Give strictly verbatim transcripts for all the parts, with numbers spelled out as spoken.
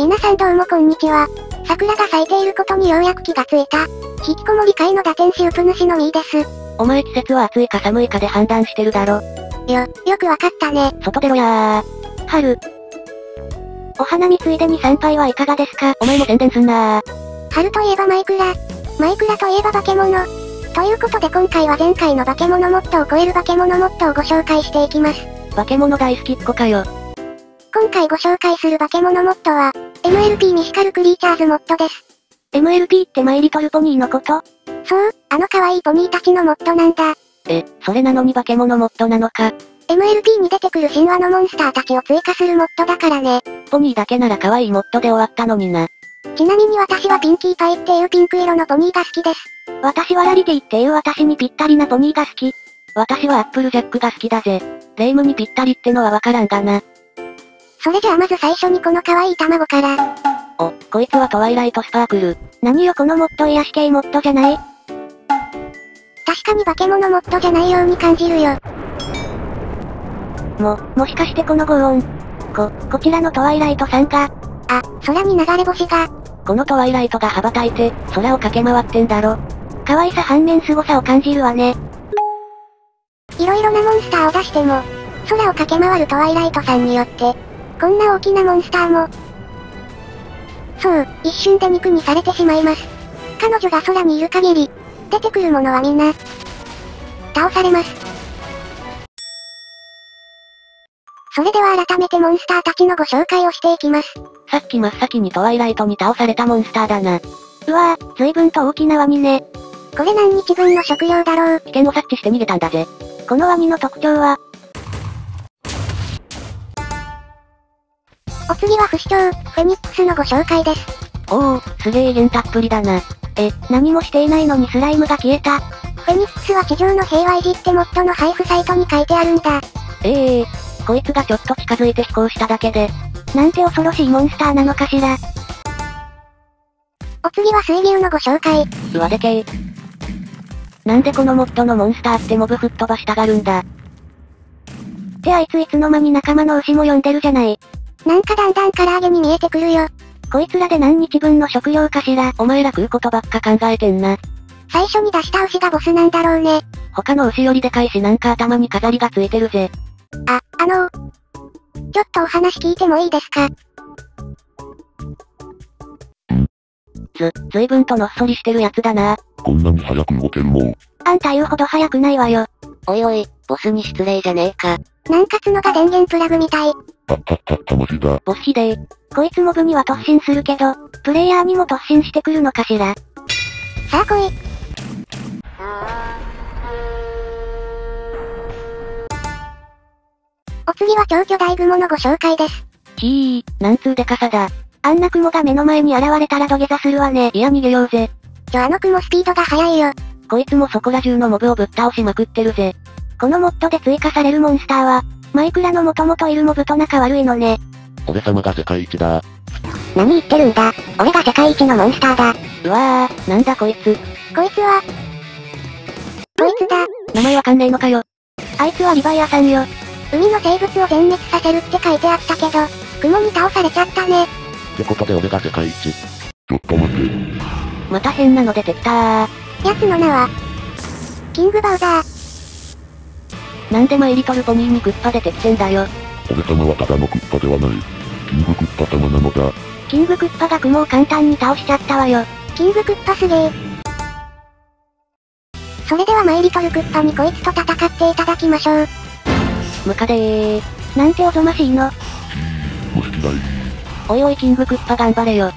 皆さんどうもこんにちは。桜が咲いていることにようやく気がついた。引きこもり界の打天使ウプ主のミーです。 お前季節は暑いか寒いかで判断してるだろ。 よ、よくわかったね。 外出ろやー。春。お花見ついでに参拝はいかがですか？お前も宣伝すんなー。 春といえばマイクラ。マイクラといえば化け物。ということで今回は前回の化け物モッドを超える化け物モッドをご紹介していきます。 化け物大好きっ子かよ。 今回ご紹介する化け物モッドは、エムエルピー ミシカルクリーチャーズモッドです。 エムエルピー ってマイリトルポニーのこと？ そう、あの可愛いポニーたちのモッドなんだ。 え、それなのに化け物モッドなのか。 エムエルピー に出てくる神話のモンスターたちを追加するモッドだからね。 ポニーだけなら可愛いモッドで終わったのにな。 ちなみに私はピンキーパイっていうピンク色のポニーが好きです。 私はラリティっていう私にぴったりなポニーが好き。私はアップルジャックが好きだぜ。レイムにぴったりってのはわからんがな。 それじゃあまず最初にこの可愛い卵から。 お、こいつはトワイライトスパークル。 何よこのモッド癒し系モッドじゃない？確かに化け物モッドじゃないように感じるよ。 も、もしかしてこの轟音。こ、こちらのトワイライトさんが。 あ、空に流れ星が。 このトワイライトが羽ばたいて、空を駆け回ってんだろ。 可愛さ反面凄さを感じるわね。いろいろなモンスターを出しても、空を駆け回るトワイライトさんによって、こんな大きなモンスターも、そう、一瞬で肉にされてしまいます。彼女が空にいる限り、出てくるものはみんな、倒されます。それでは改めてモンスターたちのご紹介をしていきます。 さっき真っ先にトワイライトに倒されたモンスターだな。 うわぁ、随分と大きなワニね。これ何日分の食料だろう。 危険を察知して逃げたんだぜ。 このワニの特徴は、お次は不死鳥、フェニックスのご紹介です。 おー、すげえ威厳たっぷりだな。 え、何もしていないのにスライムが消えた。フェニックスは地上の平和維持ってモッドの配布サイトに書いてあるんだ。 ええー、こいつがちょっと近づいて飛行しただけで。 なんて恐ろしいモンスターなのかしら。お次は水牛のご紹介。 うわでけえ。なんでこのモッドのモンスターってモブ吹っ飛ばしたがるんだ。 ってあいついつの間に仲間の牛も呼んでるじゃない。なんかだんだん唐揚げに見えてくるよ。こいつらで何日分の食料かしら。 お前ら食うことばっか考えてんな。 最初に出した牛がボスなんだろうね。 他の牛よりでかいしなんか頭に飾りがついてるぜ。 あ、あのー、ちょっとお話聞いてもいいですか？ ず、ずいぶんとのっそりしてるやつだな。 こんなに早く動けるもん。 あんた言うほど早くないわよ。 おいおい、ボスに失礼じゃねえか。 なんか角が電源プラグみたい。 あったったったマジだ。 ボスひでえ。 こいつモブには突進するけど、プレイヤーにも突進してくるのかしら。さあ来い。お次は超巨大雲のご紹介です。 ひー、なんつうでかさだ。 あんな雲が目の前に現れたら土下座するわね。 いや逃げようぜ。 ちょあの雲スピードが速いよ。 こいつもそこら中のモブをぶっ倒しまくってるぜ。 このモッドで追加されるモンスターは、マイクラの元々いるモブと仲悪いのね。 俺様が世界一だ。 何言ってるんだ。俺が世界一のモンスターだ。 うわー、なんだこいつ。 こいつは、こいつだ。 名前わかんねえのかよ。 あいつはリヴァイアさんよ。海の生物を全滅させるって書いてあったけど、雲に倒されちゃったね。 ってことで俺が世界一。ちょっと待て。 また変なの出てきたー。 やつの名は、キングバウザー。 なんでマイリトルポニーにクッパ出てきてんだよ。 俺様はただのクッパではない。キングクッパ様なのだ。 キングクッパが雲を簡単に倒しちゃったわよ。キングクッパすげえ。それではマイリトルクッパにこいつと戦っていただきましょう。 ムカデー。 なんておぞましいの。 もしきない。 おいおいキングクッパ頑張れよ。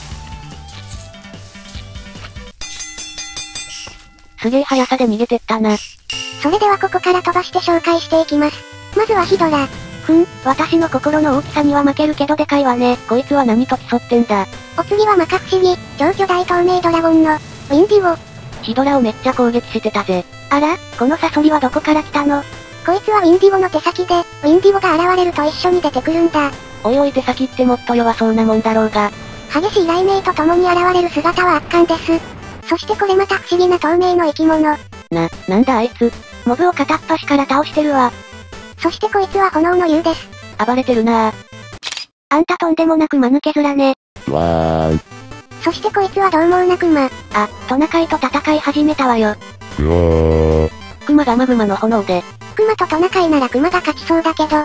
すげえ速さで逃げてったな。 それではここから飛ばして紹介していきます。まずはヒドラ。ふん、私の心の大きさには負けるけどでかいわね。 こいつは何と競ってんだ。 お次は摩訶不思議、超巨大透明ドラゴンの、ウィンディゴ。 ヒドラをめっちゃ攻撃してたぜ。 あら、このサソリはどこから来たの？こいつはウィンディゴの手先で、ウィンディゴが現れると一緒に出てくるんだ。 おいおい手先ってもっと弱そうなもんだろうが。 激しい雷鳴と共に現れる姿は圧巻です。そしてこれまた不思議な透明の生き物。 な、なんだあいつ。 モブを片っ端から倒してるわ。そしてこいつは炎の竜です。 暴れてるなぁ。 あんたとんでもなく間抜け面ね。 うわーい。 そしてこいつは獰猛なクマ。 あ、トナカイと戦い始めたわよ。 うわー。 クマがマグマの炎で。 クマとトナカイならクマが勝ちそうだけど。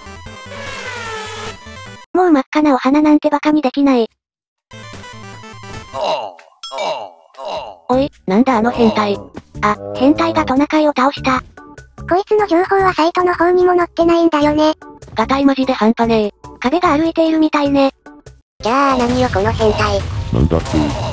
もう真っ赤なお花なんてバカにできない。おい、なんだあの変態。あ、変態がトナカイを倒した。 こいつの情報はサイトの方にも載ってないんだよね。 ガタイマジで半端ねえ。壁が歩いているみたいね。 じゃあ何よこの変態。 なんだって。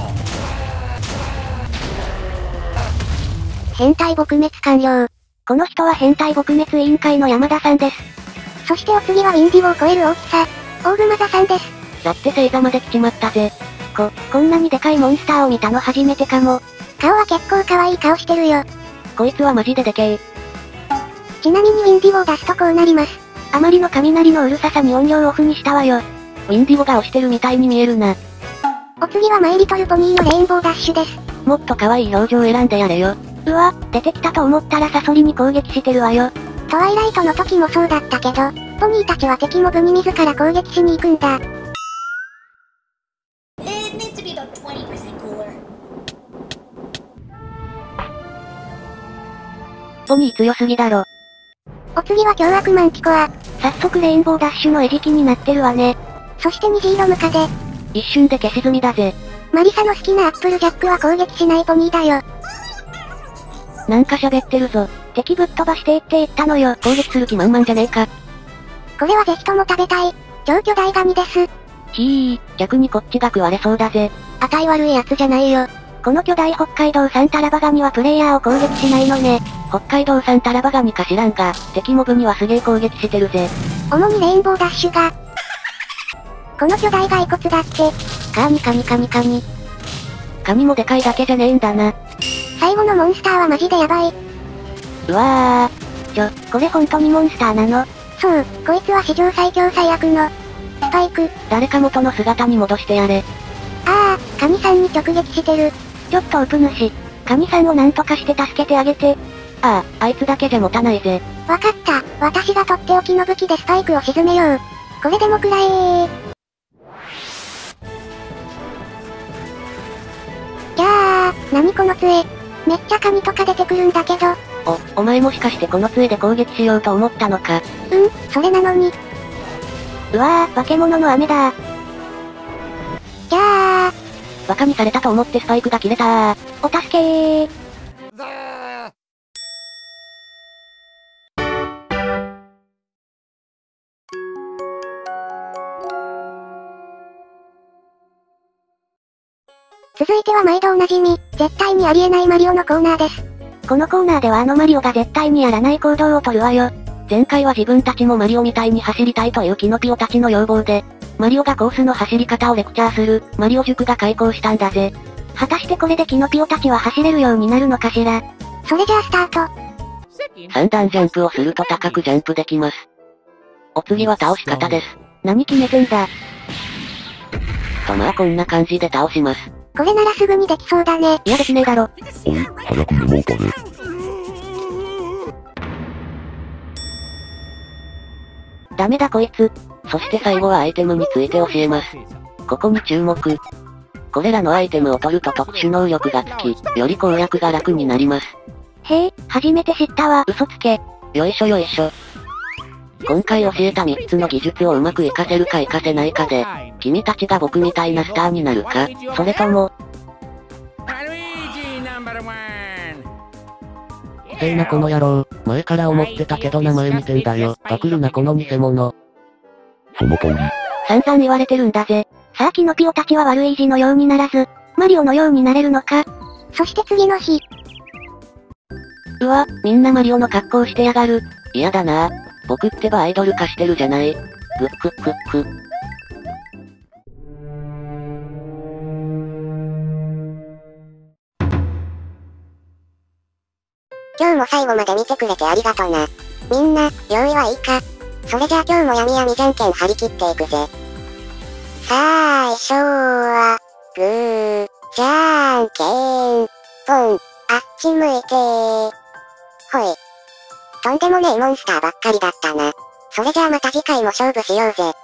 変態撲滅完了。 この人は変態撲滅委員会の山田さんです。 そしてお次はウィンディゴを超える大きさ、大熊座さんです。 だって星座まで来ちまったぜ。こ、こんなにでかいモンスターを見たの初めてかも。 顔は結構可愛い顔してるよ。 こいつはマジででけえ。 ちなみにウィンディゴを出すとこうなります。 あまりの雷のうるささに音量オフにしたわよ。ウィンディゴが押してるみたいに見えるな。 お次はマイリトルポニーのレインボーダッシュです。 もっと可愛い表情選んでやれよ。うわ、出てきたと思ったらサソリに攻撃してるわよ。 トワイライトの時もそうだったけど、ポニーたちは敵モブに自ら攻撃しに行くんだ。 ポニー強すぎだろ。 お次は凶悪マンティコア。 早速レインボーダッシュの餌食になってるわね。 そして虹色ムカデ。 一瞬で消し済みだぜ。 マリサの好きなアップルジャックは攻撃しないポニーだよ。 なんか喋ってるぞ。敵ぶっ飛ばしていって言ったのよ。攻撃する気満々じゃねえか。 これはぜひとも食べたい。超巨大ガニです。 ひー、逆にこっちが食われそうだぜ。 値悪いやつじゃないよ。 この巨大北海道産タラバガニはプレイヤーを攻撃しないのね。北海道産タラバガニか知らんが、敵モブにはすげえ攻撃してるぜ。 主にレインボーダッシュが。この巨大骸骨だって。 カニカニカニカニ。カニもでかいだけじゃねえんだな。 最後のモンスターはマジでヤバい。 うわー。ちょ、これ本当にモンスターなの？ そう、こいつは史上最強最悪の、スパイク。 誰か元の姿に戻してやれ。 ああ、カニさんに直撃してる。 ちょっとウプ主。カニさんをなんとかして助けてあげて。ああ、あいつだけじゃ持たないぜ。 わかった、私がとっておきの武器でスパイクを沈めよう。これでもくらえー。ぎゃー、なにこの杖。めっちゃカニとか出てくるんだけど。 お、お前もしかしてこの杖で攻撃しようと思ったのか。 うん、それなのに。 うわー、化け物の雨だー。 ぎゃー。 バカにされたと思ってスパイクが切れたー。お助けー。 続いては毎度おなじみ、絶対にありえないマリオのコーナーです。 このコーナーではあのマリオが絶対にやらない行動をとるわよ。前回は自分たちもマリオみたいに走りたいというキノピオたちの要望で、マリオがコースの走り方をレクチャーする、マリオ塾が開講したんだぜ。果たしてこれでキノピオたちは走れるようになるのかしら。 それじゃあスタート。 さん段ジャンプをすると高くジャンプできます。お次は倒し方です。 何決めてんだ。 とまあこんな感じで倒します。 これならすぐにできそうだね。 いやできねえだろ。 おい、早くメモうかね。 ダメだこいつ。 そして最後はアイテムについて教えます。ここに注目。これらのアイテムを取ると特殊能力がつき、より攻略が楽になります。 へえ、初めて知ったわ。嘘つけ。 よいしょよいしょ。今回教えたみっつの技術をうまく活かせるか活かせないかで、君たちが僕みたいなスターになるか、それとも、 せいなこの野郎、前から思ってたけど名前似てんだよ。パクるなこの偽物。 その通り。 散々言われてるんだぜ。さあキノピオたちは悪い意地のようにならず、マリオのようになれるのか。 そして次の日。 うわ、みんなマリオの格好してやがる。 嫌だなぁ。僕ってばアイドル化してるじゃない。ぐっくっくっく。 今日も最後まで見てくれてありがとな。みんな、用意はいいか？それじゃあ今日もやみやみじゃんけん張り切っていくぜ。最初は、グー、じゃんけん、ポン、あっち向いてー。ほい。とんでもねえモンスターばっかりだったな。それじゃあまた次回も勝負しようぜ。